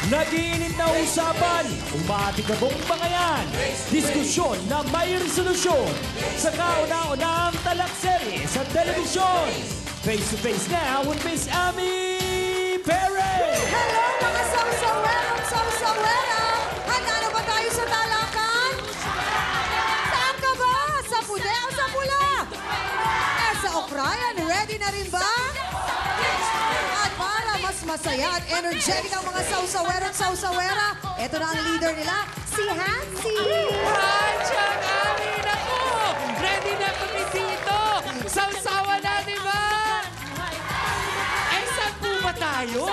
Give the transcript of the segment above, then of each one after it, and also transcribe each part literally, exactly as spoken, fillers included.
Nagiinit na usapan, umatikabong bangayan, diskusyon na may resolusyon sa kauna-unahang talakserye sa telebisyon. Face to face now with Miss Ami Perez! Hello mga sausawerang sausawera! Handa na ba tayo sa talakan? Saan ka ba? Sa pude o sa pula? Eh sa okrayan, ready na rin ba? At para mas masaya at energetic ang mga sausawerang sausawera, eto na ang leader nila, si Hansi! Hi, Chang Ami! Naku! Ready na kami dito! Sausawa na, di ba? Eh, saan po ba tayo?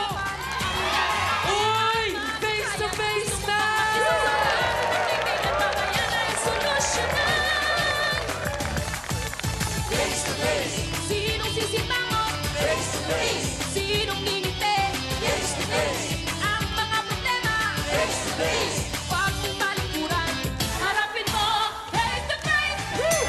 Uy! Face to face na! Face to face. Sinong sisimangot? Face to face. Sinong ngingiti? Face to face. Ang mga problema? Face to face. Huwag mong talikuran. Harapin mo. Face to face.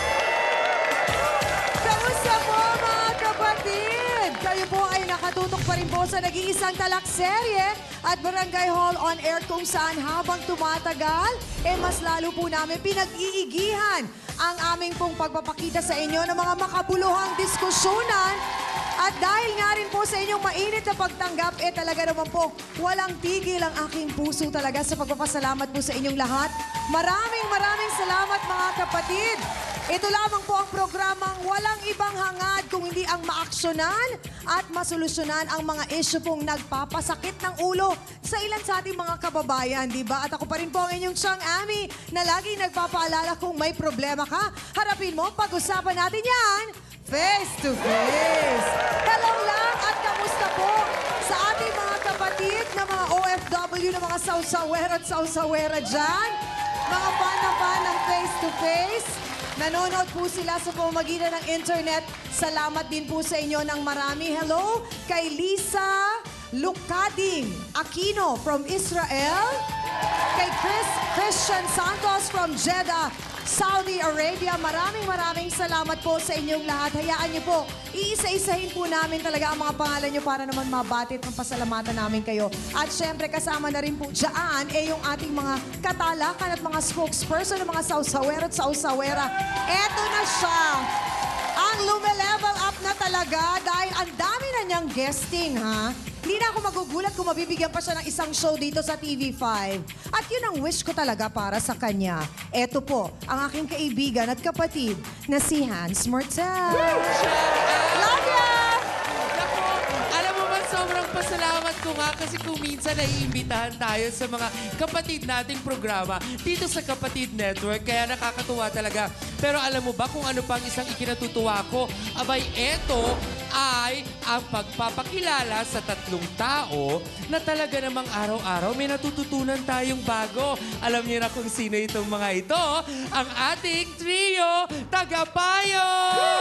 Kamusta po mga kapatid? Kayo po ay nakatutok pa rin po sa nag-iisang talakserye at Barangay Hall on Air kung saan habang tumatagal, eh mas lalo po namin pinag-iigihan ang aming pong pagpapakita sa inyo ng mga makabuluhang diskusyonan. At dahil nga rin po sa inyong mainit na pagtanggap, eh talaga naman po walang tigil ang aking puso talaga sa pagpapasalamat po sa inyong lahat. Maraming maraming salamat mga kapatid. Ito lamang po ang programang walang ibang hangad kung hindi ang maaksyonan at masolusyonan ang mga issue pong nagpapasakit ng ulo sa ilan sa ating mga kababayan, di ba? At ako pa rin po ang inyong Chang Ami na lagi nagpapaalala kung may problema ka, harapin mo, pag-usapan natin yan face to face. Hello lang at kamusta po sa ating mga kapatid na mga O F W na mga sausawera at sausawera dyan? Mga fan na fan ng face to face. Nanonood po sila sa pamamagitan ng internet. Salamat din po sa inyo ng marami. Hello kay Lisa Lucading Aquino from Israel. Kay Chris Christian Santos from Jeddah, Saudi Arabia. Maraming maraming salamat po sa inyong lahat. Hayaan niyo po, iisa-isahin po namin talaga ang mga pangalan niyo para naman mabati at mapasalamatan namin kayo. At syempre kasama na rin po dyan eh yung ating mga katalakan at mga spokesperson ng mga sausawera at sausawera. Eto na siya. Ang lume-level up na talaga dahil ang dami na niyang guesting, ha? Hindi na ako magugulat kung mabibigyan pa siya ng isang show dito sa T V five. At yun ang wish ko talaga para sa kanya. Eto po, ang aking kaibigan at kapatid na si Hans Mortel. Love ya! Naku, alam mo ba, sobrang pasalamat ko nga kasi kung minsan naiimbitahan tayo sa mga kapatid nating programa dito sa Kapatid Network. Kaya nakakatuwa talaga. Pero alam mo ba kung ano pang isang ikinatutuwa ko? Abay, eto ay ang pagpapakilala sa tatlong tao na talaga namang araw-araw may natututunan tayong bago. Alam niyo na kung sino itong mga ito? Ang ating trio, Tagapayo!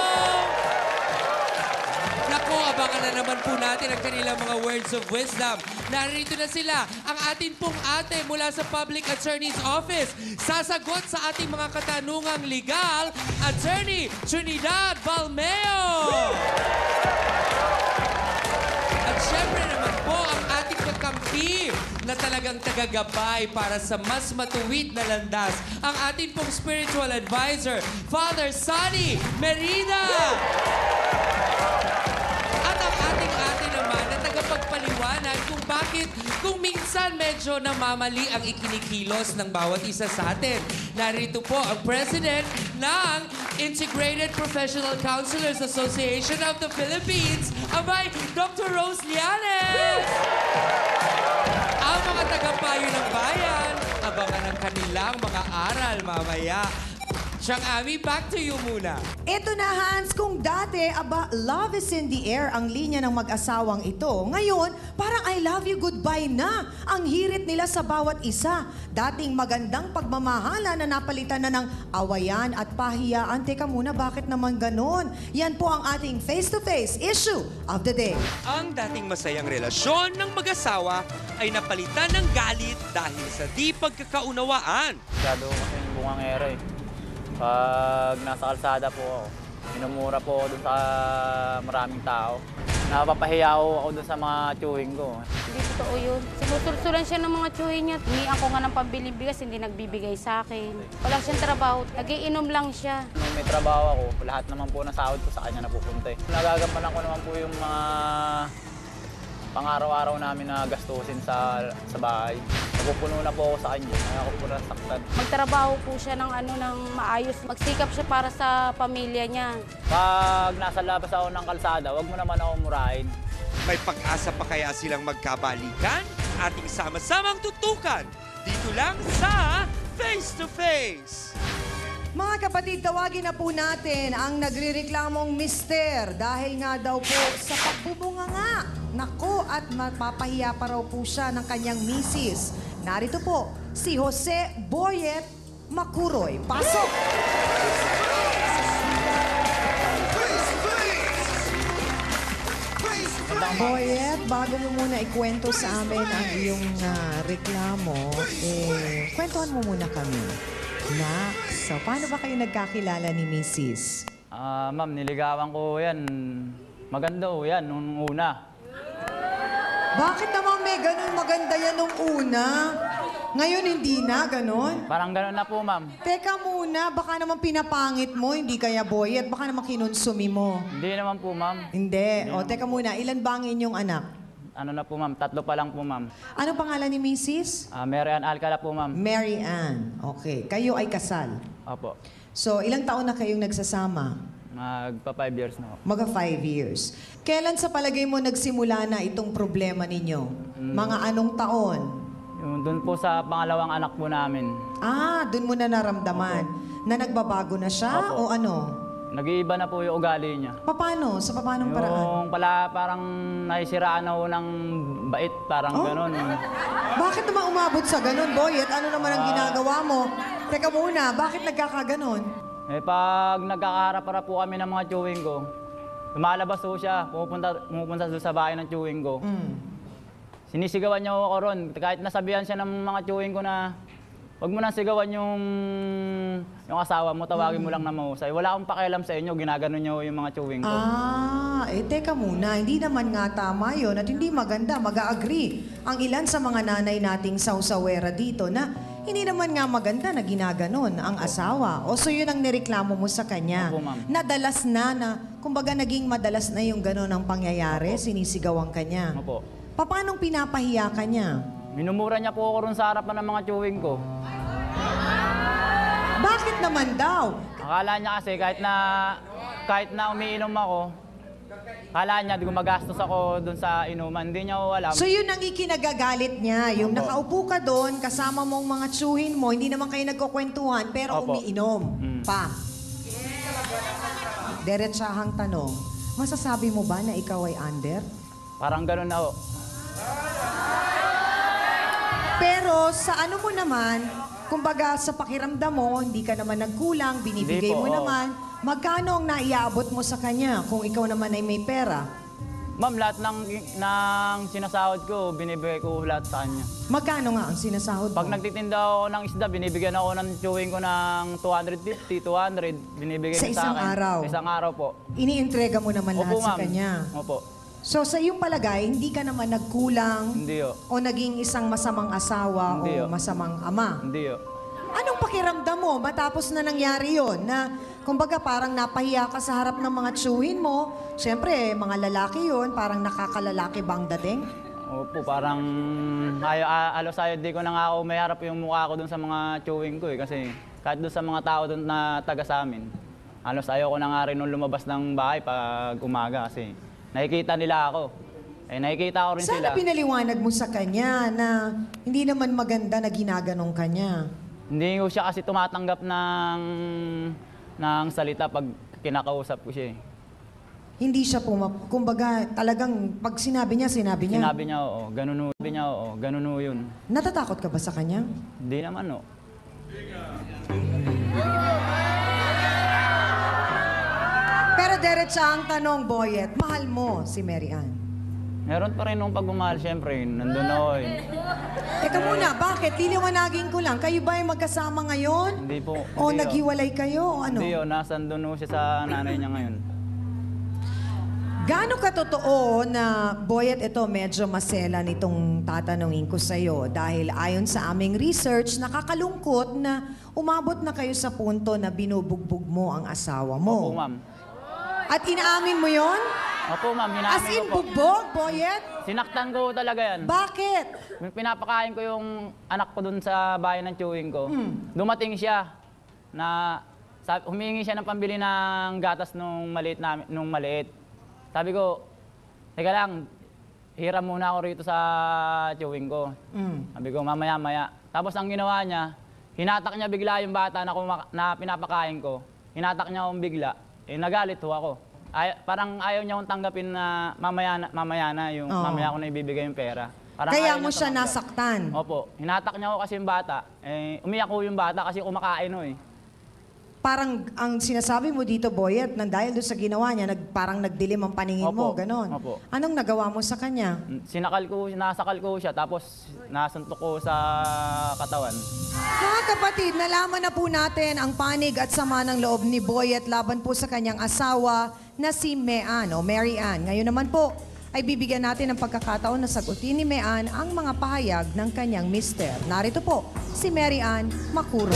Naku, abangan na naman po natin ang kanilang mga words of wisdom. Narito na sila, ang ating pong ate mula sa Public Attorney's Office. Sasagot sa ating mga katanungang legal, Attorney Trinidad Balmeo. At syempre naman po, ang ating kakampi na talagang tagagabay para sa mas matuwid na landas, ang ating pong spiritual advisor, Father Sonny Merida. At ang ating ate naman na tagapagpaliwanag kung bakit kung minsan medyo namamali ang ikinikilos ng bawat isa sa atin. Narito po ang President ng Integrated Professional Counselors Association of the Philippines, abay, Doctor Rose Lianes! Ang mga tagapayo ng bayan, abangan ang kanilang mga aral mamaya. Chang Ami, back to you muna. Ito na, Hans, kung dati, aba, love is in the air ang linya ng mag-asawang ito. Ngayon, parang I love you, goodbye na ang hirit nila sa bawat isa. Dating magandang pagmamahala na napalitan na ng awayan at pahiyaan. Teka muna, bakit naman ganon? Yan po ang ating face-to-face issue of the day. Ang dating masayang relasyon ng mag-asawa ay napalitan ng galit dahil sa di pagkakaunawaan. Masyado kasing bungangero eh. Pag nasa kalsada po ako, minumura po ako dun sa maraming tao. Napapahiya ako, ako doon sa mga chewing ko. Hindi totoo yun. Sinusulsulan siya ng mga tsuhin niya. Hinian ko nga ng pambili bigas, hindi nagbibigay sa akin. Wala siyang trabaho. Nagiinom lang siya. Nung may trabaho ako, lahat naman po ng sahod ko sa kanya napupunta eh. Nagagampanan ko naman po yung mga pang-araw-araw namin na gastusin sa sa bahay. Napupuno na po ako sa kanya, kaya ako po nasaktan. Magtrabaho po siya ng ano ng maayos. Magsikap siya para sa pamilya niya. Pag nasa labas ako ng kalsada, wag mo naman ako murahin. May pag-asa pa kaya silang magkabalikan? Ating sama-samang tutukan dito lang sa Face to Face. Mga kapatid, tawagin na po natin ang nagrireklamong mister dahil nga daw po sa pagbubunga nga. Nako, at mapapahiya pa raw po siya ng kanyang misis. Narito po, si Jose Boyet Macuroy. Pasok! Boyet, bago mo muna ikwento sa amin ang iyong ah, reklamo, eh, kwentuhan mo muna kami. Na, so paano ba kayo nagkakilala ni missis? Ah, ma'am, niligawan ko yan. Maganda ho yan nung una. Bakit naman may ganun maganda yan nung una? Ngayon hindi na, ganun? Parang gano'n na po, ma'am. Teka muna, baka naman pinapangit mo, hindi kaya Boyet, baka naman kinonsumi mo. Hindi naman po, ma'am. Hindi. O, teka muna, ilan ba ang inyong anak? Ano na po, ma'am? Tatlo pa lang po, ma'am. Anong pangalan ni missis? Ah, Mary Ann Alcala po, ma'am. Mary Ann. Okay. Kayo ay kasal. Opo. So, ilang taon na kayong nagsasama? Magpa five years na po. Mga five years. Kailan sa palagay mo nagsimula na itong problema ninyo? Mga anong taon? Yung doon po sa pangalawang anak po namin. Ah, dun mo na naramdaman na nagbabago na siya o Opo. ano? Nag-iiba na po yung ugali niya. Paano? Sa paanong paraan? Yung pala parang naisiraan na ho ng bait, parang Oh? gano'n. Bakit naman umabot sa ganun, Boyet? Ano naman ang ginagawa mo? Teka muna, bakit nagkakaganon? Eh pag nagkakaharap-harap po kami ng mga chewing ko, lumalabas po siya, pumupunta, pumupunta doon sa bahay ng chewing ko. Mm. Sinisigawan niya ako ron. Kahit nasabihan siya ng mga chewing ko na wag mo nang sigawan yung, yung asawa mo, tawagin mo lang na mahusay. Wala akong pakialam sa inyo, ginaganon niyo yung mga chewing ko. Ah, eh teka muna, hindi naman nga tama yon at hindi maganda, mag-agree ang ilan sa mga nanay nating sausawera dito na hindi naman nga maganda na ginaganon ang asawa. O so yun ang nireklamo mo sa kanya. Opo, ma'am. Nadalas na na, kumbaga naging madalas na yung ganon ang pangyayari, sinisigawan ka niya. Opo. Paano pinapahiya ka niya? Minumura niya po ako ron sa harapan ng mga chewing ko. Bakit naman daw? Akala niya kasi kahit na kahit na umiinom ako, akala niya di gumagastos ako doon sa inuman. Hindi niya ko alam. So yun ang ikinagagalit niya, yung Opo. nakaupo ka doon, kasama mong mga tsuhin mo, hindi naman kayo nagkukwentuhan, pero Opo. umiinom Mm. pa. Diretsahang tanong, masasabi mo ba na ikaw ay under? Parang gano'n na ho. Pero sa ano mo naman, kumbaga sa pakiramdam mo, hindi ka naman nagkulang, binibigay Hindi po, mo oo. naman, magkano ang naiabot mo sa kanya kung ikaw naman ay may pera? Ma'am, lahat ng, ng sinasahod ko, binibigay ko lahat sa kanya. Magkano nga ang sinasahod mo? Pag nagtitinda ako ng isda, binibigyan ako ng chewing ko ng two fifty, two hundred. Binibigay Sa niya sa isang akin. araw? Isang araw po. Iniintrega mo naman lahat Opo, sa ma'am. kanya. Opo. So sa iyong palagay, hindi ka naman nagkulang Hindi ho. o naging isang masamang asawa Hindi, o oh. masamang ama. Hindi ho. Anong pakiramdam mo matapos na nangyari yon na kumbaga parang napahiya ka sa harap ng mga tsuhin mo? Siyempre, mga lalaki yon parang nakakalalaki ba ang dating? Opo, parang ayo, a- alos ayaw di ko na nga ako may harap yung mukha ko dun sa mga chewing ko eh. Kasi kahit dun sa mga tao dun na taga sa amin, alos ayaw ko na nga rin nung lumabas ng bahay pag umaga kasi nakikita nila ako. Eh, nakikita ko rin Sana sila. pinaliwanag mo sa kanya na hindi naman maganda na ginaganong kanya. Hindi ko siya kasi tumatanggap ng, ng salita pag kinakausap ko siya eh. Hindi siya pumap... Kumbaga, talagang pag sinabi niya, sinabi niya. Sinabi niya, oo, ganun ho, sabi niya, oo, ganun ho yun. Natatakot ka ba sa kanya? Hindi naman, oo. Pero diretsa ang tanong, Boyet, mahal mo si Mary Ann? Meron pa rin nung pagmamahal, siyempre, nandun na ako eh. Teka muna, bakit? Liliwanagin ko lang. Kayo ba ay magkasama ngayon? Hindi po. O hindi, naghiwalay kayo o ano? Hindi, oh, nasan doon ho siya sa nanay niya ngayon. Gaano katotoo na, Boyet, ito medyo masela nitong tatanungin ko sa'yo dahil ayon sa aming research, nakakalungkot na umabot na kayo sa punto na binubugbog mo ang asawa mo. Opo, ma'am. At inaamin mo yon? Opo, ma'am. As Hinaamin in ko po. bugbog, Boyet? Sinaktan ko talaga yan. Bakit? Pinapakain ko yung anak ko dun sa bahay ng chewing ko. Dumating siya na sabi, humingi siya ng pambili ng gatas nung maliit na, nung maliit. Sabi ko, teka lang, hiram muna ako rito sa chewing ko. Mm. Sabi ko, mamaya-maya. Tapos ang ginawa niya, hinatak niya bigla yung bata na, kumaka- na pinapakain ko. Hinatak niya akong bigla. Eh, nagalit ho ako. Ay, parang ayaw niya akong tanggapin na mamaya na, mamaya na yung Oo. mamaya ko na ibibigay yung pera. Parang Kaya ayaw mo niya siya tumanggap. nasaktan. Opo. Hinatak niya ako kasi yung bata. Eh, umiyak ko yung bata kasi kumakain ho eh. Parang ang sinasabi mo dito, Boyet, nang dahil doon sa ginawa niya, nag, parang nagdilim ang paningin mo, Opo. ganon. Opo. Anong nagawa mo sa kanya? Sinakal ko, nasakal ko siya tapos nasuntok ko sa katawan. Mga kapatid, nalaman na po natin ang panig at sama ng loob ni Boyet laban po sa kanyang asawa na si Mean o Mary Ann. Ngayon naman po, ay bibigyan natin ng pagkakataon na sagutin ni Mean ang mga pahayag ng kanyang mister. Narito po, si Mary Ann Macuro.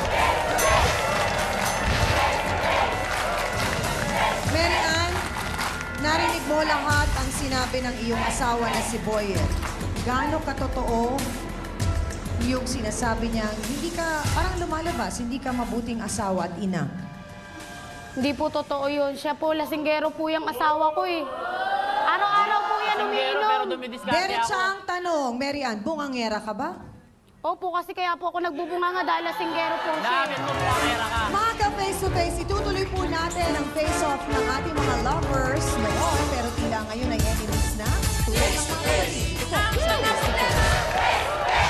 Mary Ann, narinig mo lahat ang sinabi ng iyong asawa na si Boyet. Gaano katotoo yung sinasabi niya, hindi ka, parang lumalabas, hindi ka mabuting asawa at ina. Hindi po totoo yun. Siya po, lasinggero po yung asawa ko eh. Araw-araw po yan Pero umiinom. dumidiskarte Diretsa ako. ang tanong, Mary Ann, bungangera ka ba? Opo, kasi kaya po ako nagbubunga nga dahil lasinggero po siya. Namin mo po ang pera ka. Mga ka-face to face, itutuloy po natin ang face-off ng ating mga lovers noon, pero tila ngayon ay enemies na. Tulad ng mga kapatid. Ito, sa face to face.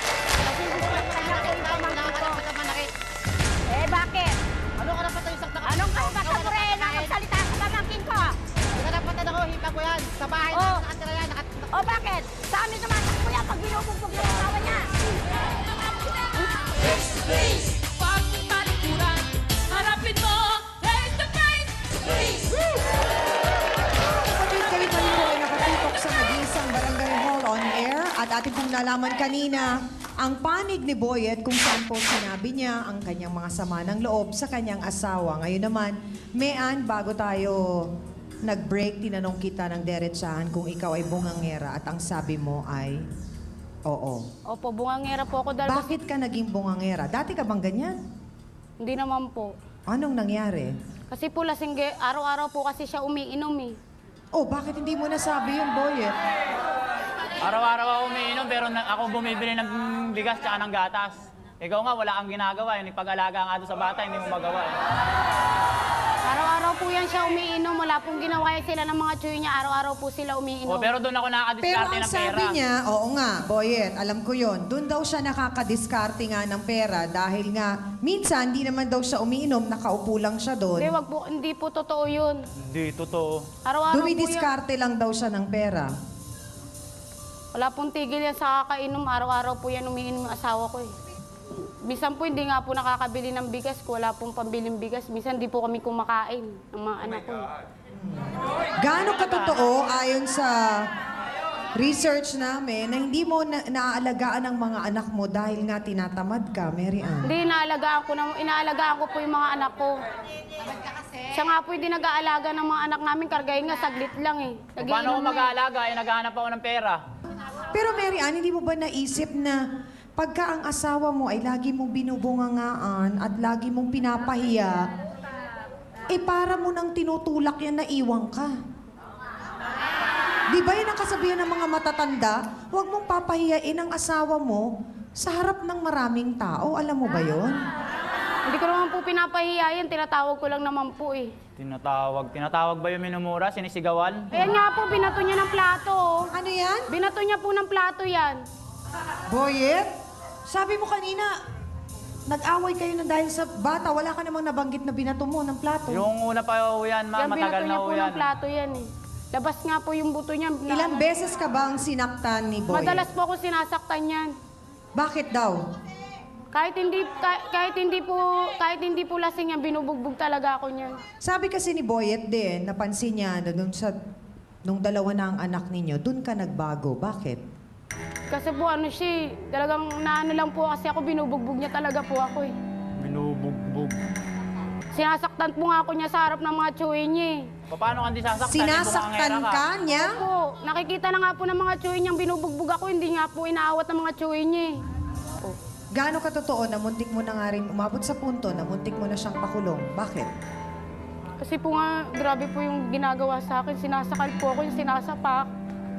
Eh, bakit? Ano ka dapat yung sakta? Anong karapatan mo rin na magsalita sa pamangkin ko? Ang karapatan ako, hipa ko yan. Sa bahay Oh. na nakatira yan. Nakat o bakit? Sa amin tumatak mo yan pag binubugbog yung asawa niya. Pag talikuran, harapin mo face to face. Kapatid, kayo pa rin po ay nakatutok sa nag-iisang Barangay Hall on Air at ating pong nalaman kanina ang panig ni Boyet kung saan po sinabi niya ang kanyang mga sama ng loob sa kanyang asawa. Ngayon naman, Mean, bago tayo nag-break, tinanong kita ng derechahan kung ikaw ay bungangera at ang sabi mo ay oo. Opo, bungangera po ako dahil... Bakit ka naging bungangera? Dati ka bang ganyan? Hindi naman po. Anong nangyari? Kasi po lasingge, araw-araw po kasi siya umiinom eh. Oh, bakit hindi mo nasabi yun, Boyet? Araw-araw ako umiinom pero na, ako bumibili ng bigas tsaka ng gatas. Ikaw nga, wala kang ginagawa. Yung pag-alaga nga doon sa bata, hindi mo magawa. Eh. Araw-araw po yan siya umiinom. Wala pong ginawa sila ng mga tsuyo niya. Araw-araw po sila umiinom. O, pero doon ako Pero nakakadiskarte ang ng pera. sabi niya, oo nga, Boyet, alam ko yon. Doon daw siya nakakadiskarte nga ng pera dahil nga minsan hindi naman daw siya umiinom, nakaupo lang siya doon. Hindi, wag po, hindi po totoo yun. Hindi, totoo. Araw-araw po yan. Dumidiskarte lang daw siya ng pera. Wala pong tigil yan sa kakainom. Araw-araw po yan umiinom yung asawa ko eh. Minsan po hindi nga po nakakabili ng bigas. Wala pong pambiling bigas. Minsan di po kami kumakain ng mga anak ko. Gaano katotoo ayon sa research namin na hindi mo na naaalagaan ang mga anak mo dahil nga tinatamad ka, Mary Ann? Hindi, inaalagaan ko, na, inaalagaan ko po yung mga anak ko. Siya nga po hindi nag-aalaga ng mga anak namin. Kargahin nga, saglit lang eh. O, paano ako Nagiinom na eh. mag-aalaga? Eh, naghahanap ako ng pera. Pero Mary Ann, hindi mo ba naisip na pagka ang asawa mo ay lagi mong binubungangaan at lagi mong pinapahiya, eh para mo nang tinutulak yan na iwang ka? Di ba yan ang kasabihan ng mga matatanda? Huwag mong papahiyain ang asawa mo sa harap ng maraming tao. Alam mo ba yon? Hindi ko naman po pinapahiya yan. Tinatawag ko lang naman po eh. Tinatawag. Tinatawag ba yung minumura? Sinisigawan? Ayan nga po, binato niya ng plato. oh. Ano yan? Binato niya po ng plato yan. Boyet, sabi mo kanina, nag-away kayo na dahil sa bata. Wala ka namang nabanggit na binato mo ng plato. Yung una pa ho yan, ma, Yan, binato matagal na niya ho po yan. ng plato yan eh. Labas nga po yung buto niya. Na- Ilang beses ka ba ang sinaktan ni Boyet? Madalas po ako sinasaktan yan. Bakit daw? Kahit hindi kahit, kahit hindi po kahit hindi po lasing yan, binubugbog talaga ako niyan. Sabi kasi ni Boyet din, napansin niya na dun sa, nung dalawa na ang anak ninyo, dun ka nagbago. Bakit? Kasi po ano siya, eh, talagang naano lang po kasi ako, binubugbog niya talaga po ako eh. Binubugbog. Sinasaktan po nga ako niya sa harap ng mga tsuwi niya eh. Paano ka hindi sasaktan? Sinasaktan ka niya? Po, nakikita na nga po ng mga tsuwi niyang binubugbog ako, hindi nga po inaawat ng mga tsuwi niya eh. Gaano ka totoo na muntik mo na nga rin umabot sa punto na muntik mo na siyang pakulong? Bakit? Kasi po nga, grabe po yung ginagawa sa akin. Sinasakal po ako, yung sinasapak.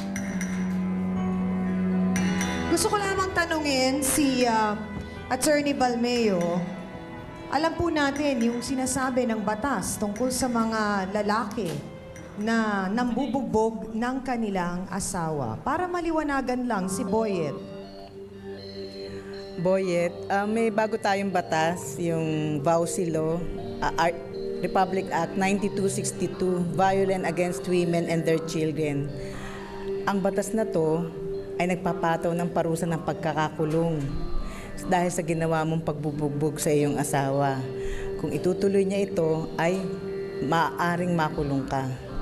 Gusto ko lamang tanungin si uh, Attorney Balmeo. Alam po natin yung sinasabi ng batas tungkol sa mga lalaki na nambubugbog ng kanilang asawa. Para maliwanagan lang si Boyet. Boyet, uh, may bago tayong batas, yung V A U S I Law, uh, Art- Republic Act ninety-two sixty-two, Violence Against Women and Their Children. Ang batas na to ay nagpapataw ng parusa ng pagkakakulong dahil sa ginawa mong pagbubugbog sa iyong asawa. Kung itutuloy niya ito, ay maaaring makulong ka.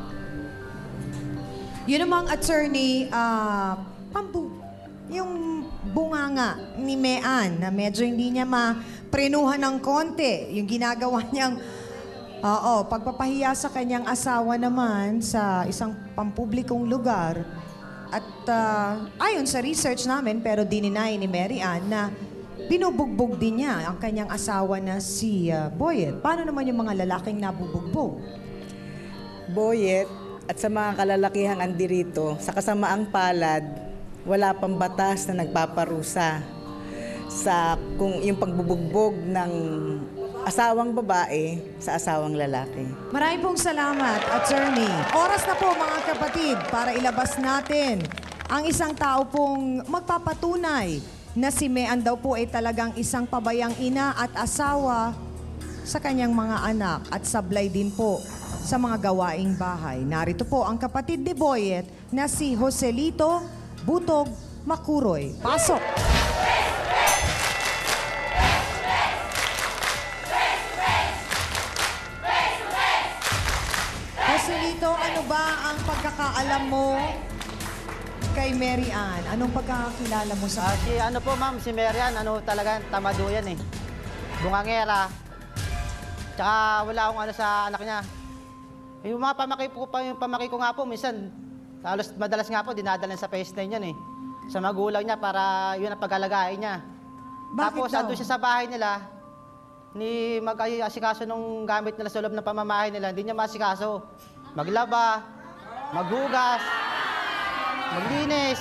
Yun namang attorney, uh, pambu yung bunganga ni Mean na medyo hindi niya maprenuhan ng konti. Yung ginagawa niyang, oo, pagpapahiya sa kanyang asawa naman sa isang pampublikong lugar. At uh, ayon sa research namin, pero dininay ni Mary Ann na binubugbog din niya ang kanyang asawa na si uh, Boyet. Paano naman yung mga lalaking nabubugbog? Boyet, at sa mga kalalakihang andirito, sa kasamaang palad, wala pang batas na nagpaparusa sa kung yung pagbubugbog ng asawang babae sa asawang lalaki. Maraming pong salamat, attorney. Oras na po mga kapatid para ilabas natin ang isang tao pong magpapatunay na si Mean daw po ay talagang isang pabayang ina at asawa sa kanyang mga anak at sablay din po sa mga gawaing bahay. Narito po ang kapatid ni Boyet na si Joselito Butog Makuroy. Pasok! Joselito, ano ba ang pagkakaalam mo kay Mary Ann? Anong pagkakakilala mo sa Ah, si ano po ma'am, si Marian, ano talaga, tamado yan eh. Bungangera. Tsaka wala akong ano sa anak niya. Yung mga pamaki ko pa, yung pamaki ko nga po, minsan, halos madalas nga po, dinadala sa face nine yan eh. Sa magulang niya para yun ang pag-alagain niya. Bakit Tapos daw? andun siya sa bahay nila, ni mag-asikaso nung gamit nila sa loob ng pamamahay nila, hindi niya masikaso. Maglaba, maghugas, maglinis.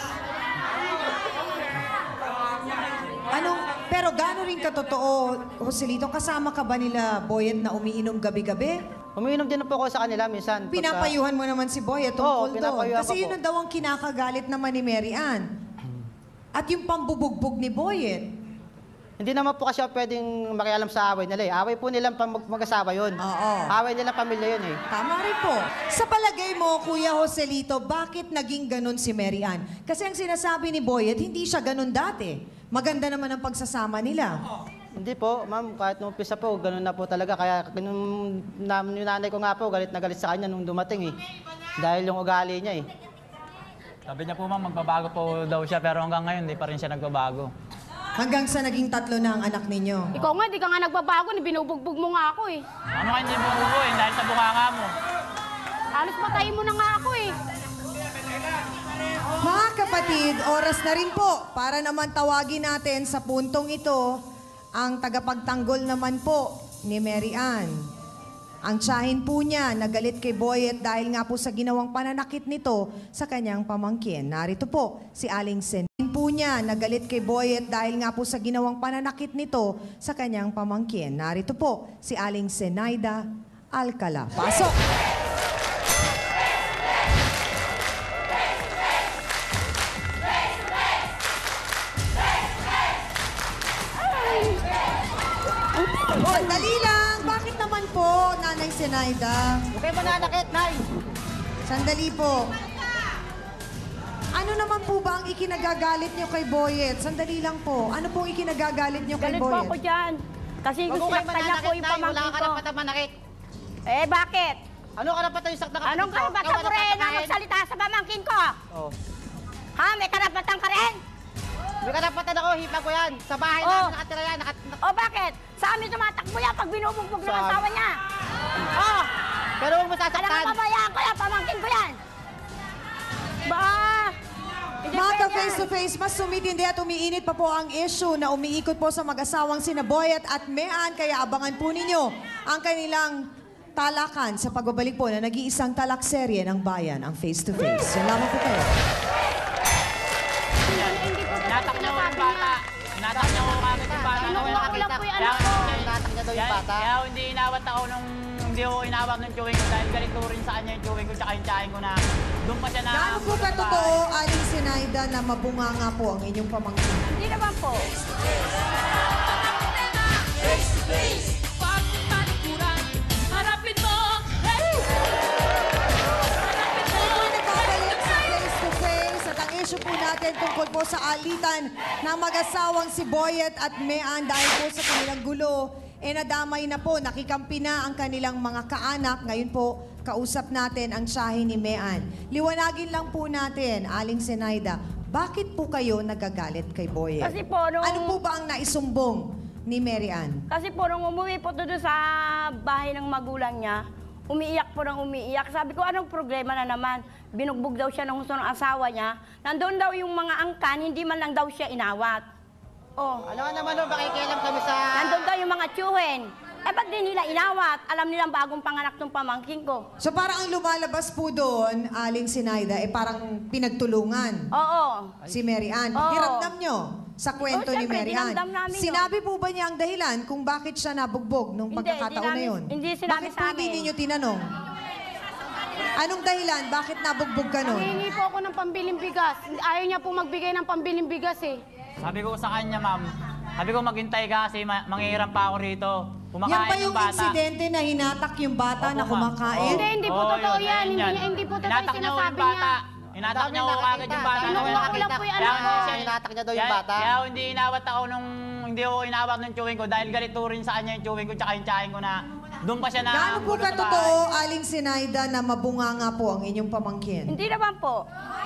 Anong, pero gaano rin katotoo, Joselito, kasama ka ba nila Boyet na umiinom gabi-gabi? Umiinom din po ako sa kanila minsan. pagka- Pinapayuhan mo naman si Boyet Oo, tungkol doon. pinapayuhan Kasi ko yun po. ang daw ang kinakagalit naman ni Mary Ann. At yung pambubugbog ni Boyet. Hindi naman po kasi ako pwedeng makialam sa away nila eh. Away po nilang pam- mag-asawa yun. Oo. Away nilang pamilya yun eh. Tama rin po. Sa palagay mo, Kuya Joselito, bakit naging ganun si Mary Ann? Kasi ang sinasabi ni Boyet, hindi siya ganun dati. Maganda naman ang pagsasama nila. Hindi po, ma'am, kahit nung umpisa po, ganun na po talaga. Kaya nung, na, yung nanay ko nga po, galit na galit sa kanya nung dumating eh. Dahil yung ugali niya eh. Sabi niya po ma'am, magbabago po daw siya pero hanggang ngayon hindi pa rin siya nagbabago. Hanggang sa naging tatlo na ang anak ninyo. Ikaw nga, di ka nga nagbabago, binubugbog mo nga ako eh. Ano ka hindi bubugoy dahil sa bunganga mo? Halos patayin mo na nga ako eh. Mga kapatid, oras na rin po para naman tawagin natin sa puntong ito ang tagapagtanggol naman po ni Mary Ann. Ang tiyahin po niya nagalit kay Boyet dahil nga po sa ginawang pananakit nito sa kanyang pamangkin. Narito po si Aling Sen. po niya nagalit kay Boyet dahil nga po sa ginawang pananakit nito sa kanyang pamangkin. Narito po si Aling Zenaida Alcala. Pasok! Sandali lang. Bakit naman po, Nanay Zenaida? Huwag kayo mananakit, Nay. Sandali po. Ano naman po ba ang ikinagagalit nyo kay Boyet? Sandali lang po. Ano pong ikinagagalit nyo kay Galit po Boyet? ako dyan. Kasi Huwag gusto mo kayo sinaktan niya po mananakit, yung Nay. Wala pamangkin ka ko. karapatan manakit. Eh, bakit? Ano karapatan yung sakta kapatid Anong ko? karapatan Ikaw mo rin na tatakayin. magsalita sa pamangkin ko? Oh. Ha? May karapatan ka rin? May karapatan ako, hipa ko yan. Sa bahay Oh. namin nakatira yan. Nakat O bakit? Sa amin tumatakbo yan pag binubugbog ng Saan? asawa niya. Oh, Pero huwag mo alam sasaktan. ka pabayaan ko yan, pamangkin ko yan. Ba? Hindi Mga pwede. ka-face to face, mas sumitindi at umiinit pa po ang issue na umiikot po sa mag-asawang sina Boyet at Mean. Kaya abangan po ninyo ang kanilang talakan sa pagbabalik po na nag-iisang talakserye ng bayan, ang face to face. Yan lamang po kayo. Natak niya yung bata. Natak niya yung kagad yung bata. Ano Ano yung ako lang nakakita? po yung Kaya, anak ko. Natak niya daw yung kaya, bata. kaya hindi inawat ako nung hindi ko inawat ng chewing ko dahil galit ko rin sa kanya yung chewing ko tsaka yung tsahin ko na doon pa siya na... Gaano po ka totoo, Aling Sinaida, na mabunga nga po ang inyong pamangkin? Hindi naman po. Face to face, pag talikuran, harapin mo. Hey! Harapin mo. Tayo nagbabalik sa face to face at ang issue po natin tungkol po sa alitan ng mag-asawang si Boyet at Mean dahil po sa kanilang gulo. E nadamay na po, nakikampi na ang kanilang mga kaanak. Ngayon po, kausap natin ang tiyahin ni Mean. Liwanagin lang po natin, Aling Sinaida, bakit po kayo nagagalit kay Boyet? Kasi po, nung- Ano po ba ang naisumbong ni Mary Ann? Kasi po, nung umuwi po doon sa bahay ng magulang niya, umiiyak po ng umiiyak. Sabi ko, anong problema na naman? Binugbog daw siya ng gusto ng asawa niya. Nandun daw yung mga angkan, hindi man lang daw siya inawat. Oh, Ano nga naman nun, makikialam kami sa... nandun daw yung mga tiyuhin. Eh, ba't di nila inawat? Alam nilang bagong panganak ng pamangkin ko. So parang ang lumalabas po doon, Aling Sinaida, eh parang pinagtulungan Oo. si Mary Ann. Oo. Pakiramdam nyo sa kwento Oo, ni syempre, Mary Ann. dinamdam namin yun. Sinabi po ba niya ang dahilan kung bakit siya nabugbog nung Hindi, pagkakataon hindi na namin- yun? hindi sinabi bakit sa po hindi amin. ninyo tinanong? Anong dahilan? Bakit nabugbog ka nun? Hihingi po ako ng pambiling bigas. Ayaw niya po magbigay ng pambiling bigas eh. Sabi ko sa kanya, ma'am, sabi ko maghintay ka kasi ma- manghihiram pa ako rito. Kumakain Yan ba yung bata. insidente na hinatak yung bata Opo, na ma'am. kumakain? Hindi, hindi po Oo, totoo yun, yan. ayun Hindi, yan. hindi po totoo Hinatak yung niya sinasabi yung bata. niya. Hinatak niya ako agad yung bata. Ano, Ano wala nakita? po yung Kaya anak hindi ko. siya- Hinatak niya daw yung Kaya- bata. Kaya hindi inawat ako nung hindi ako inawat ng chewing ko dahil galit ko rin sa kanya yung chewing ko tsaka yung tsahin ko na doon pa siya na... Gaano po gulo ka sa totoo, bahay. Aling Sinaida, na mabunga nga po ang inyong pamangkin? Hindi naman po.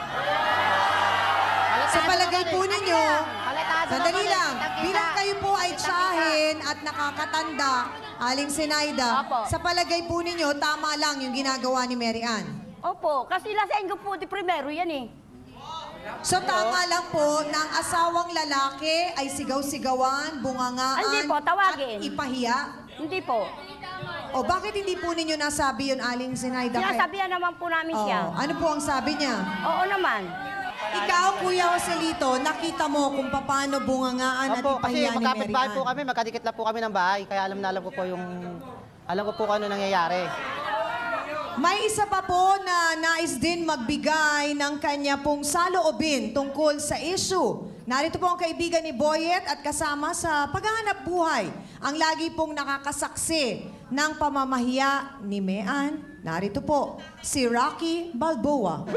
Sa palagay po ninyo, Halatado sandali naman eh, lang, kitang-kita. bilang kayo po ay tsahin at nakakatanda, Aling Sinaida, Opo. sa palagay po ninyo, tama lang yung ginagawa ni Mary Ann. Opo, kasi lasenggo po di primero yan eh. So tama lang po na ang asawang lalaki ay sigaw-sigawan, bungangaan, Hindi po, tawagin. at ipahiya? Hindi po. O bakit hindi po ninyo nasabi yun, Aling Sinaida? Kay- Sinasabihan naman po namin Oo. siya. Ano po ang sabi niya? Oo naman. Ikaw, Kuya Joselito, nakita mo kung paano bungangaan at Opo, kasi ipahiya ni magkapit Mary bahay po Ann. kami, magkadikit lang po kami ng bahay. Kaya alam na alam ko po yung... Alam ko po kung ano nangyayari. May isa pa po na nais din magbigay ng kanya pong saloobin tungkol sa issue. Narito po ang kaibigan ni Boyet at kasama sa paghahanap buhay. Ang lagi pong nakakasaksi ng pamamahiya ni Mean. Narito po, si Rocky Balboa.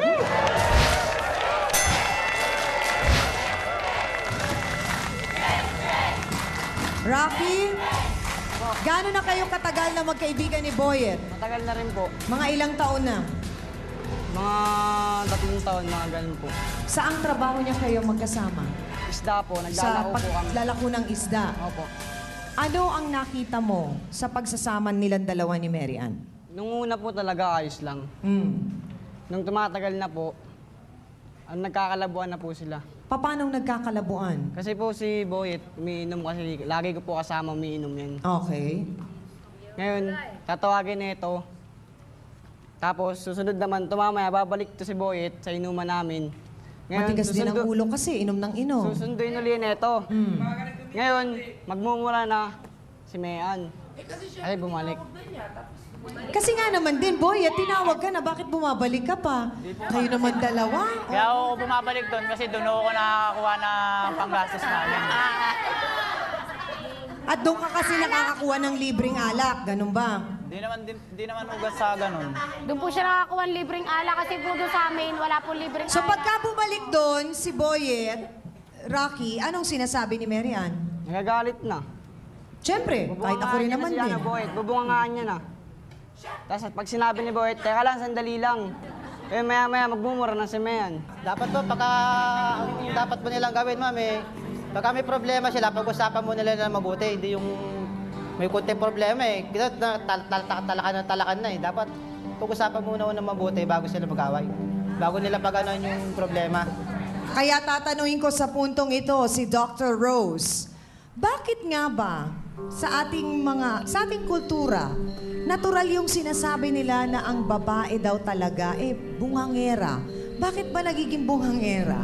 Rocky, gaano na kayo katagal na magkaibigan ni Boyet? Matagal na rin po. Mga ilang taon na? Mga tatlong taon, mga ganun po. Saang trabaho niya kayo magkasama? Isda po, Sa naglalako po kami. paglalako ng isda. Opo. Ano ang nakita mo sa pagsasama nilang dalawa ni Mary Ann? Nung una po talaga ayos lang. Mm. Nung tumatagal na po, ang nagkakalabuan na po sila. Paano nagkakalabuan? Kasi po si Boyet, umiinom kasi, lagi ko po kasama umiinom yan. Okay. Ngayon, tatawagin na ito. Tapos susunod naman, tumamaya, babalik to si Boyet sa inuman namin. Matigas din ang susundo- ulo kasi, inom ng inom. Susunduin ulit na ito. Mm. Ngayon, magmumura na si Mean. Ay, bumalik. Kasi nga naman din, boy, at tinawag ka na, bakit bumabalik ka pa? Kayo naman dalawa. Kaya ako bumabalik doon kasi doon ako nakakakuha ng panggastos namin. At doon ka kasi nakakakuha ng libreng alak, ganun ba? Di naman, di, di naman ugat sa ganun. Doon po siya nakakuha ng libreng ala kasi po doon sa amin, wala po libreng So ala. pagka bumalik doon, si Boyet, Rocky, anong sinasabi ni Mary Ann? Nagagalit na. Siyempre, kahit ako rin naman din. din. Boyet, bubungangaan niya na. Tapos pag sinabi ni Boyet, teka lang, sandali lang. Eh, maya-maya magmumura na si Mayan. Dapat po, pagka, ang dapat po nilang gawin, ma'am, eh, pagka may problema sila, pag-usapan mo nila na mabuti, hindi yung may kunting problema eh. Kita na tal tal tal talakan na talakan na eh. Dapat pag-usapan muna na mabuti bago sila mag-away. Bago nila pag-ano yung problema. Kaya tatanungin ko sa puntong ito si Doctor Rose, bakit nga ba sa ating mga, sa ating kultura, natural yung sinasabi nila na ang babae daw talaga, eh, bungangera. Bakit ba nagiging bungangera?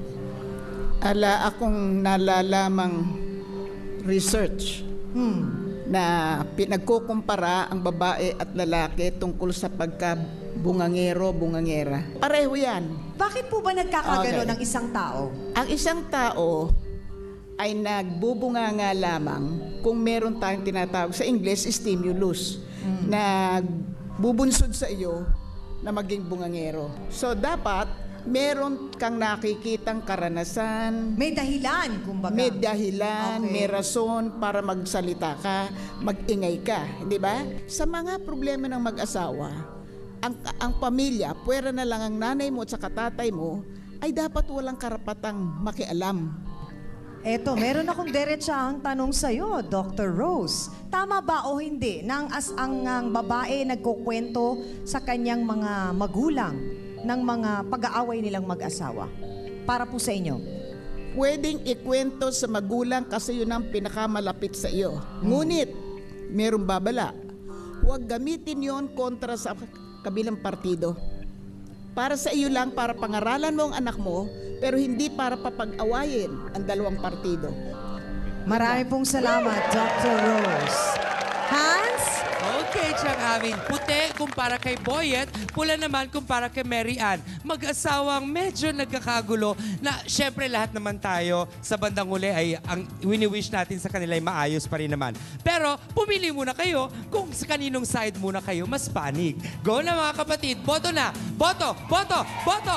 Ala akong nalalamang research Hmm. na pinagkukumpara ang babae at lalaki tungkol sa pagka-bungangero, bungangera. Pareho yan. Bakit po ba nagkakagano Okay. ng isang tao? Ang isang tao ay nagbubunganga lamang kung meron tayong tinatawag sa English, stimulus, mm. na bubunsod sa iyo na maging bungangero. So, dapat meron kang nakikitang karanasan. May dahilan, kumbaga. May dahilan, Okay. may rason para magsalita ka, mag-ingay ka, hindi ba? Sa mga problema ng mag-asawa, ang, ang pamilya, puwera na lang ang nanay mo at saka tatay mo, ay dapat walang karapatang makialam. Eto, meron akong diretsahang tanong sa'yo, Doctor Rose. Tama ba o hindi nang as ang, ang babae nagkukwento sa kanyang mga magulang ng mga pag-aaway nilang mag-asawa? Para po sa inyo. Pwedeng ikwento sa magulang kasi yun ang pinakamalapit sa iyo. Ngunit, merong babala. Huwag gamitin yon kontra sa kabilang partido. Para sa iyo lang, para pangaralan mo ang anak mo, pero hindi para papag-awayin ang dalawang partido. Marami pong salamat, Doctor Rose. Hans? Okay, Chang Amin. Puti kumpara kay Boyet, pula naman kumpara kay Mary Ann. Mag-asawang medyo nagkakagulo na syempre lahat naman tayo sa bandang huli ay ang wini-wish natin sa kanila ay maayos pa rin naman. Pero pumili muna kayo kung sa kaninong side muna kayo mas panig. Go na mga kapatid, boto na! Boto! Boto! Boto!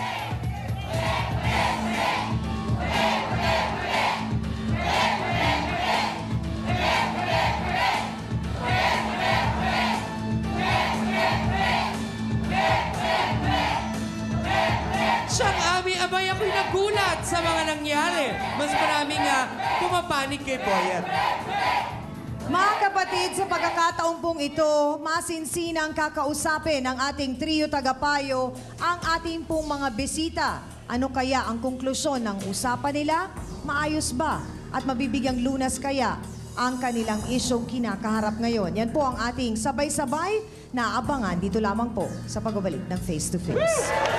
Siyang Ami, abay ako'y nagulat sa mga nangyari. Mas maraming uh, pumapanig kay Boyet. Mga kapatid, sa pagkakataon pong ito, masinsinang kakausapin ng ating trio tagapayo ang ating pong mga bisita. Ano kaya ang konklusyon ng usapan nila? Maayos ba? At mabibigyang lunas kaya ang kanilang isyong kinakaharap ngayon? Yan po ang ating sabay-sabay na abangan dito lamang po sa pagbabalik ng Face to Face.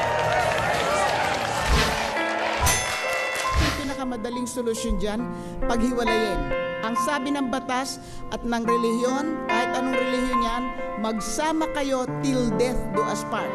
Ang pinakamadaling solusyon dyan, paghiwalayin. Ang sabi ng batas at ng relihiyon, kahit anong relihiyon yan, magsama kayo till death do us part.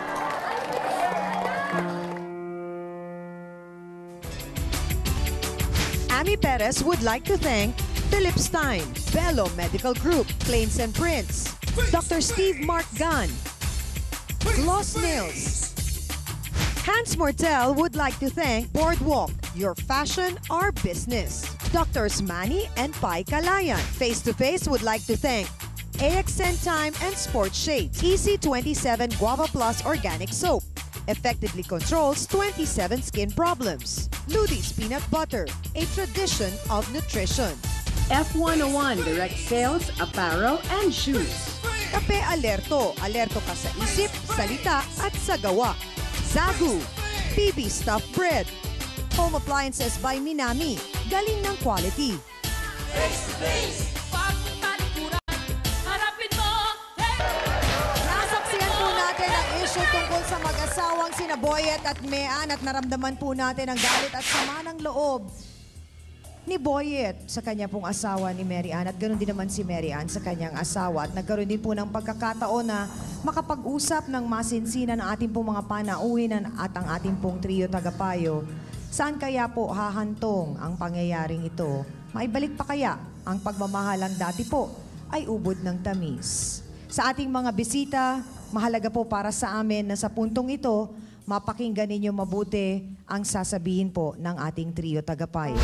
Ami Perez would like to thank Philip Stein, Bello Medical Group, Plains and Prince, Doctor Steve Mark Gunn, Gloss Nails. Hans Mortel would like to thank Boardwalk, your fashion, our business. Doctors Manny and Pai Kalayan. Face to Face would like to thank A X N Time and Sports Shades. E C twenty-seven Guava Plus Organic Soap. Effectively controls twenty-seven skin problems. Ludi's Peanut Butter, a tradition of nutrition. F one oh one direct sales, apparel, and shoes. Kape Alerto. Alerto ka sa isip, salita, at sa gawa. Zagu. P B Stuffed Bread. Home Appliances by Minami. Galing ng quality. Face to face, pag talikuran, harapin mo. Nasaksihan po natin ang issue tungkol sa mag-asawang sina Boyet at Mean at naramdaman po natin ang galit at sama ng loob ni Boyet sa kanya pong asawa ni Mary Ann at ganoon din naman si Mary Ann sa kanyang asawa at nagkaroon din po ng pagkakataon na makapag-usap ng masinsinan ng ating pong mga panauhin at ang ating pong trio tagapayo. Saan kaya po hahantong ang pangyayaring ito? Maibalik pa kaya ang pagmamahalang dati po ay ubod ng tamis? sa ating mga bisita, mahalaga po para sa amin na sa puntong ito, mapakinggan ninyo mabuti ang sasabihin po ng ating trio tagapayo.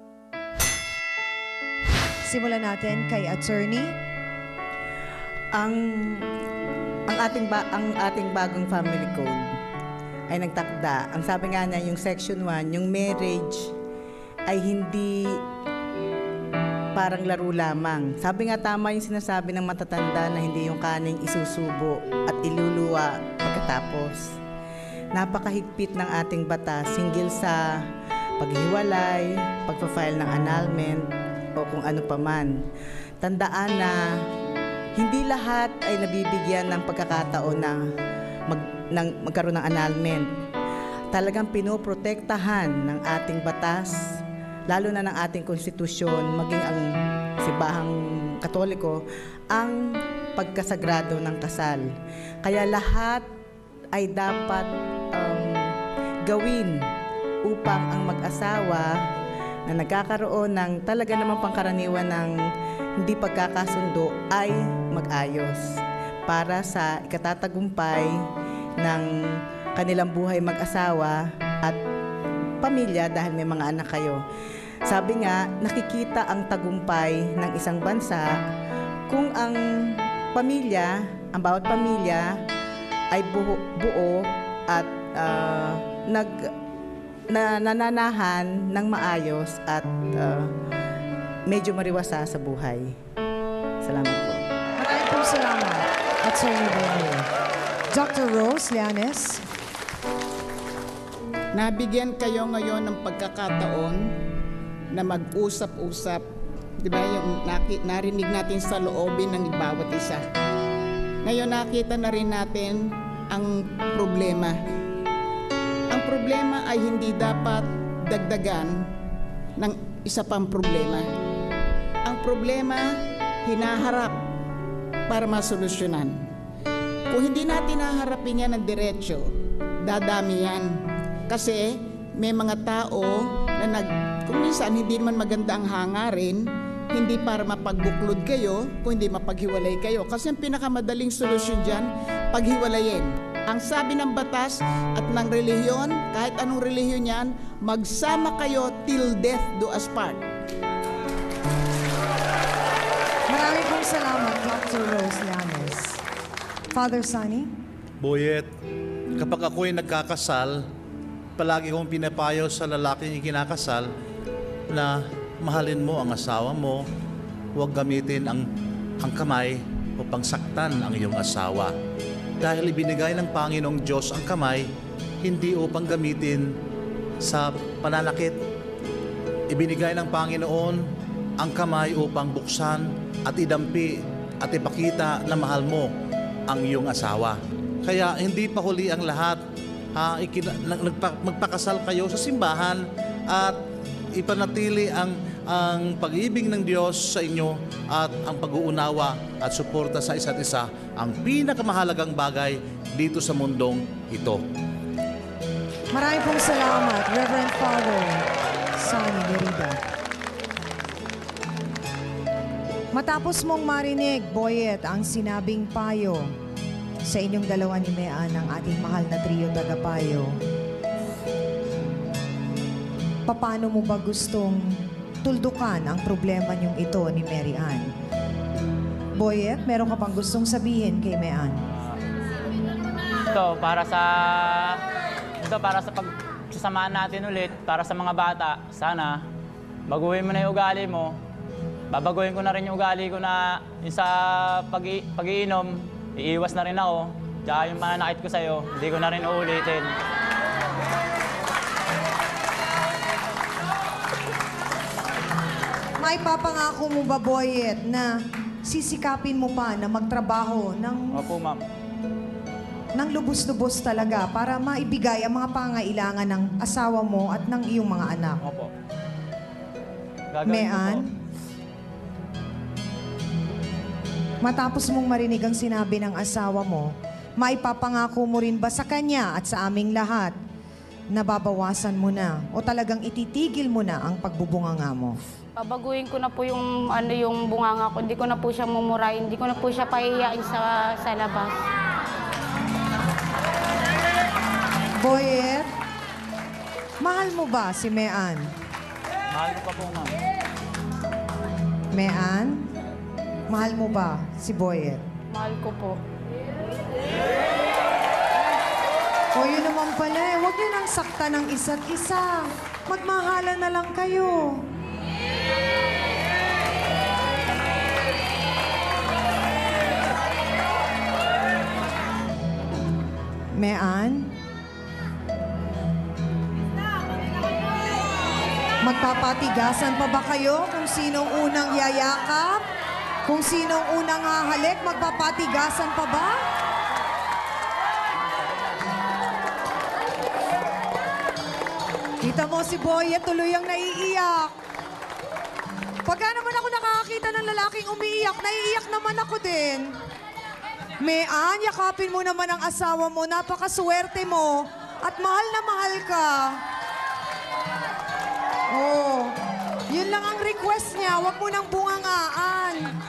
Simulan natin kay attorney. Ang ang ating ba, ang ating bagong family code ay nagtakda. Ang sabi nga niya, yung section one, yung marriage ay hindi parang laro lamang. Sabi nga tama yung sinasabi ng matatanda na hindi yung kaning isusubo at iluluwa pagkatapos. Napakahigpit ng ating batas hinggil sa paghiwalay, pagpa-file ng annulment o kung ano paman. Tandaan na hindi lahat ay nabibigyan ng pagkakataon na mag, ng, magkaroon ng annulment. Talagang pinoprotektahan ng ating batas, lalo na ng ating konstitusyon, maging ang simbahang Katoliko, ang pagkasagrado ng kasal. Kaya lahat ay dapat um, gawin upang ang mag-asawa na nagkakaroon ng talaga namang pangkaraniwan ng hindi pagkakasundo ay mag-ayos para sa ikatatagumpay ng kanilang buhay mag-asawa at pamilya dahil may mga anak kayo. Sabi nga, nakikita ang tagumpay ng isang bansa kung ang pamilya, ang bawat pamilya ay buo, buo at uh, nag, na, nananahan ng maayos at uh, medyo mariwasa sa buhay. Salamat po. Maraming po salamat. At Sir Nibone. Doctor Rose Llanes. Nabigyan kayo ngayon ng pagkakataon na mag-usap-usap. Di ba yung naki, narinig natin sa loobin ng bawat isa. Ngayon nakita na rin natin ang problema. Ang problema ay hindi dapat dagdagan ng isa pang problema. Ang problema, hinaharap para masolusyonan. Kung hindi natin haharapin yan ng diretsyo, dadami yan. Kasi may mga tao na nag, kung minsan hindi man maganda ang hangarin, hindi para mapagbuklod kayo, kung hindi mapaghiwalay kayo. Kasi ang pinakamadaling solusyon dyan, paghiwalayin. Ang sabi ng batas at ng relihiyon, kahit anong relihiyon yan, magsama kayo till death do us part. Maraming pong salamat, Doctor Rose Llanes. Father Sonny? Boyet, kapag ako'y nagkakasal, palagi kong pinapayo sa lalaking ikinakasal na mahalin mo ang asawa mo, huwag gamitin ang, ang kamay upang saktan ang iyong asawa. Dahil ibinigay ng Panginoong Diyos ang kamay, hindi upang gamitin sa pananakit. Ibinigay ng Panginoon ang kamay upang buksan at idampi at ipakita na mahal mo ang iyong asawa. Kaya hindi pa huli ang lahat. Ha, ikina, nagpa, magpakasal kayo sa simbahan at ipanatili ang ang pag-ibig ng Diyos sa inyo at ang pag-uunawa at suporta sa isa't isa ang pinakamahalagang bagay dito sa mundong ito. Maraming pong salamat, Reverend Father Sonny Derrida. Matapos mong marinig, Boyet, ang sinabing payo sa inyong dalawa ni Mean ng ating mahal na trio tagapayo, paano mo ba gustong tuldukan ang problema niyong ito ni Mary Ann? Boyet, meron ka pang gustong sabihin kay Mean? Ito, para sa ito para sa pagsasamahan natin ulit, para sa mga bata, sana baguhin mo na yung ugali mo. Babaguhin ko na rin yung ugali ko na yung sa pag- pag-iinom, iiwas na rin ako. Tsaka yung mananakit ko sa'yo, hindi ko na rin uulitin. May papangako mo ba, Boyet, na sisikapin mo pa na magtrabaho ng, Opo, ma'am. ng lubos-lubos talaga para maibigay ang mga pangailangan ng asawa mo at ng iyong mga anak? Opo. Gagawin Mean? ko po. Matapos mong marinig ang sinabi ng asawa mo, maipapangako mo rin ba sa kanya at sa aming lahat nababawasan mo na o talagang ititigil mo na ang pagbubunganga mo? Babaguhin ko na po yung ano yung bunganga ko. Hindi ko na po siya mumurahin. Hindi ko na po siya pahihiyain sa, sa labas. Boyet, mahal mo ba si Mean? Mahal ko pa po, ma'am. Mean, mahal mo ba si Boyet? Mahal ko po. O yun naman pala eh, huwag niyo nang sakta ng isa't isa. Magmahalan na lang kayo. Mean? Magpapatigasan pa ba kayo kung sinong unang yayakap? Kung sinong unang hahalik, magpapatigasan pa ba? Kita mo si Boyet, tuloy ang naiiyak. Pagka naman ako nakakakita ng lalaking umiiyak, naiiyak naman ako din. Mean, yakapin mo naman ang asawa mo. Napakaswerte mo. At mahal na mahal ka. Oh, yun lang ang request niya. Huwag mo nang bungangaan.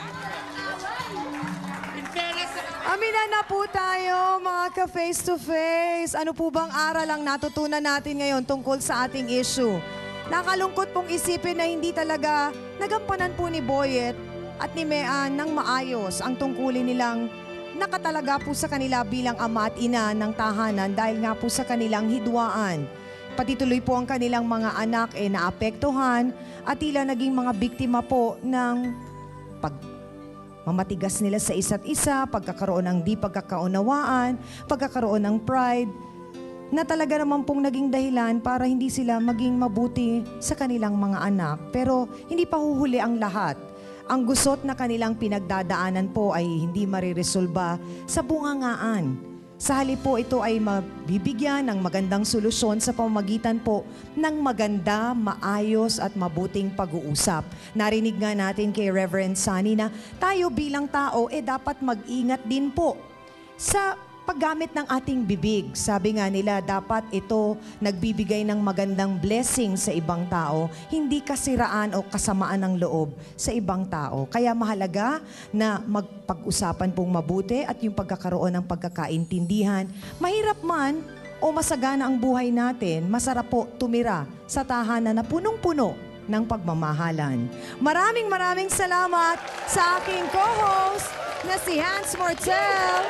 Amina na po tayo, mga ka-face to face. Ano po bang aral ang natutunan natin ngayon tungkol sa ating issue? Nakalungkot pong isipin na hindi talaga nagampanan po ni Boyet at ni Mean ng maayos ang tungkulin nilang nakatalaga po sa kanila bilang ama at ina ng tahanan dahil nga po sa kanilang hidwaan. Pati tuloy po ang kanilang mga anak eh naapektuhan at tila naging mga biktima po ng pag mamatigas nila sa isa't isa, pagkakaroon ng di pagkakaunawaan, pagkakaroon ng pride, na talaga naman pong naging dahilan para hindi sila maging mabuti sa kanilang mga anak. Pero hindi pa huhuli ang lahat. Ang gusot na kanilang pinagdadaanan po ay hindi mariresolba sa bungangaan. Sa halip po ito ay mabibigyan ng magandang solusyon sa pamamagitan po ng maganda, maayos at mabuting pag-uusap. Narinig nga natin kay Reverend Sunny na tayo bilang tao eh dapat mag-ingat din po sa paggamit ng ating bibig. Sabi nga nila, dapat ito nagbibigay ng magandang blessing sa ibang tao, hindi kasiraan o kasamaan ng loob sa ibang tao. Kaya mahalaga na magpag-usapan pong mabuti at yung pagkakaroon ng pagkakaintindihan. Mahirap man o masagana ang buhay natin, masarap po tumira sa tahanan na punong-puno ng pagmamahalan. Maraming maraming salamat sa aking co-host na si Hans Mortel.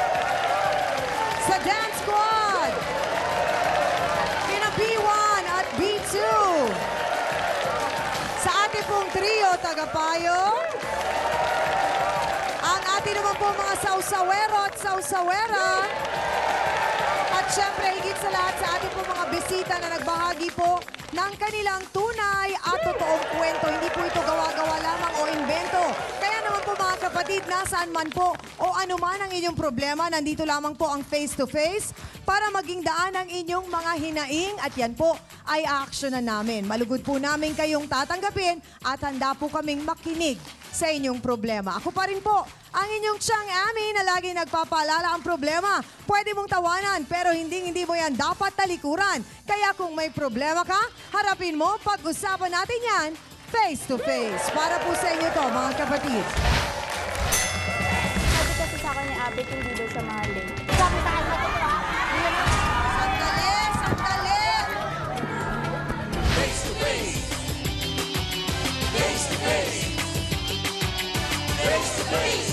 Sa Dance Squad, kina B one at B two. Sa ating pong trio, tagapayo. Ang ating naman po mga sausawero at sausawera. At syempre, higit sa lahat sa ating po mga bisita na nagbahagi po ng kanilang tunay at totoong kwento. Hindi po ito gawa-gawa lamang o invento. Kaya naman po mga kapatid, nasaan man po o anuman ang inyong problema, nandito lamang po ang face-to-face para maging daan ang inyong mga hinaing at yan po ay aaksyonan namin. Malugod po namin kayong tatanggapin at handa po kaming makinig sa inyong problema. Ako pa rin po ang inyong Chang Ami na lagi nagpapaalala ang problema. Pwede mong tawanan pero hindi hindi mo yan dapat talikuran. Kaya kung may problema ka, harapin mo, pag-usapan natin yan face to face. Para po sa inyo to, mga kapatid. Sabi kasi sa akin ni Abet, hindi daw siya mahalin. Sabi sa akin, sandali, sandali! Face to face. Face to face. Face to face.